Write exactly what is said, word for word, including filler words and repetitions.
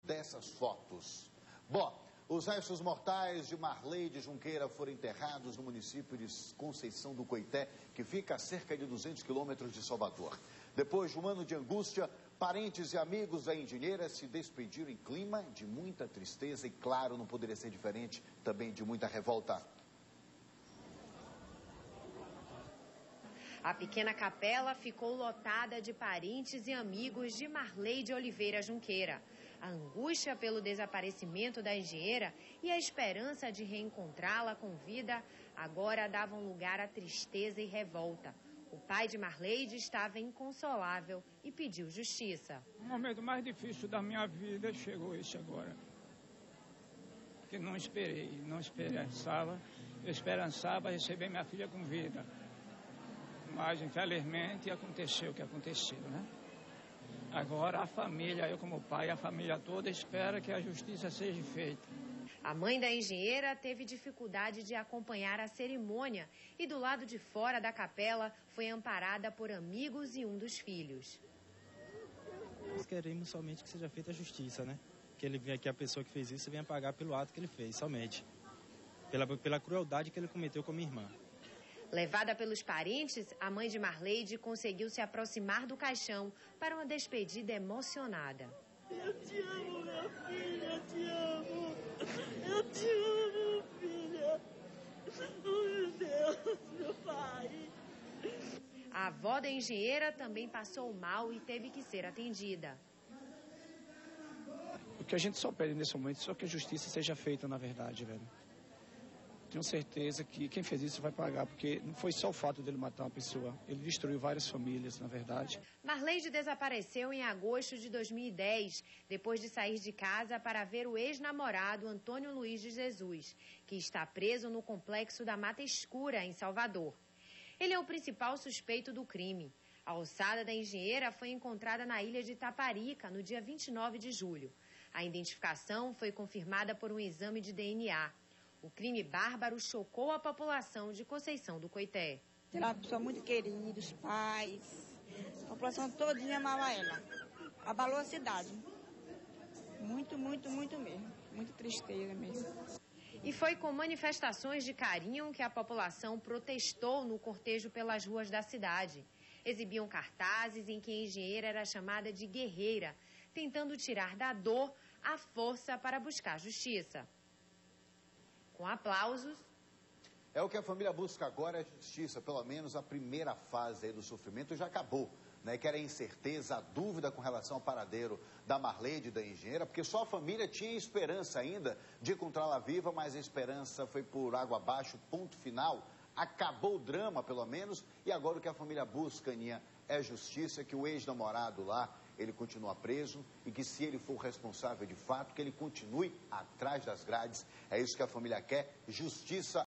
dessas fotos. Bom, os restos mortais de Marleide Junqueira foram enterrados no município de Conceição do Coité, que fica a cerca de duzentos quilômetros de Salvador. Depois de um ano de angústia, parentes e amigos da engenheira se despediram em clima de muita tristeza e, claro, não poderia ser diferente, também de muita revolta. A pequena capela ficou lotada de parentes e amigos de Marleide Oliveira Junqueira. A angústia pelo desaparecimento da engenheira e a esperança de reencontrá-la com vida agora davam lugar à tristeza e revolta. O pai de Marleide estava inconsolável e pediu justiça. O momento mais difícil da minha vida chegou esse agora. Que não esperei, não esperançava, eu esperançava receber minha filha com vida. Mas, infelizmente, aconteceu o que aconteceu, né? Agora a família, eu como pai, a família toda espera que a justiça seja feita. A mãe da engenheira teve dificuldade de acompanhar a cerimônia e do lado de fora da capela foi amparada por amigos e um dos filhos. Nós queremos somente que seja feita a justiça, né? Que ele venha, que a pessoa que fez isso venha pagar pelo ato que ele fez, somente. Pela, pela crueldade que ele cometeu com a minha irmã. Levada pelos parentes, a mãe de Marleide conseguiu se aproximar do caixão para uma despedida emocionada. Eu te amo, minha filha, eu te amo. Eu te amo, filha. Oh, meu Deus, meu pai. A avó da engenheira também passou mal e teve que ser atendida. O que a gente só pede nesse momento é só que a justiça seja feita, na verdade, velho. Tenho certeza que quem fez isso vai pagar, porque não foi só o fato dele matar uma pessoa. Ele destruiu várias famílias, na verdade. Marleide desapareceu em agosto de dois mil e dez, depois de sair de casa para ver o ex-namorado Antônio Luiz de Jesus, que está preso no complexo da Mata Escura, em Salvador. Ele é o principal suspeito do crime. A ossada da engenheira foi encontrada na ilha de Taparica, no dia vinte e nove de julho. A identificação foi confirmada por um exame de D N A. O crime bárbaro chocou a população de Conceição do Coité. Era uma pessoa muito querida, os pais, a população todinha amava ela. Abalou a cidade. Muito, muito, muito mesmo. Muita tristeza mesmo. E foi com manifestações de carinho que a população protestou no cortejo pelas ruas da cidade. Exibiam cartazes em que a engenheira era chamada de guerreira, tentando tirar da dor a força para buscar justiça. Com aplausos. É o que a família busca agora, é justiça. Pelo menos a primeira fase aí do sofrimento já acabou, né? Que era a incerteza, a dúvida com relação ao paradeiro da Marleide e da engenheira, porque só a família tinha esperança ainda de encontrá-la viva, mas a esperança foi por água abaixo, ponto final. Acabou o drama, pelo menos, e agora o que a família busca, Aninha, é justiça, que o ex-namorado lá, ele continua preso e que, se ele for responsável de fato, que ele continue atrás das grades. É isso que a família quer, justiça.